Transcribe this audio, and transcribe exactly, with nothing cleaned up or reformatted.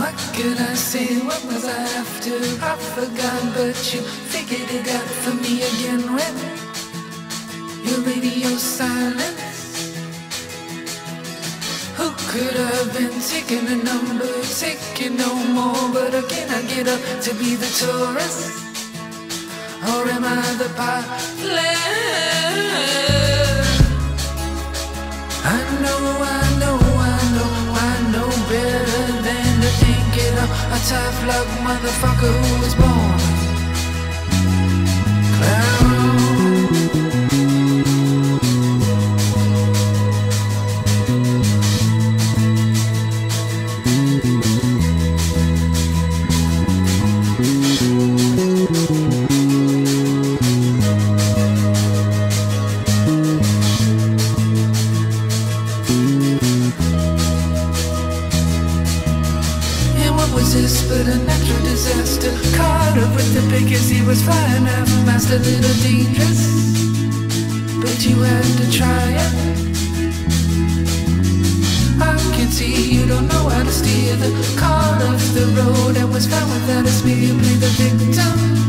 What could I say? What was I after? I forgot, but you figured it out for me again when your radio silence. Who could have been taking a number, taking no more? But again, I get up to be the tourist, or am I the pilot? I know, I know, I know, I know better than to think it up. A tough luck motherfucker who was born clown. This but a natural disaster. Caught up with the biggest, he was flying half mast, a little dangerous, but you had to try it. I can see you don't know how to steer the car off the road and was found without a speed. You play the victim.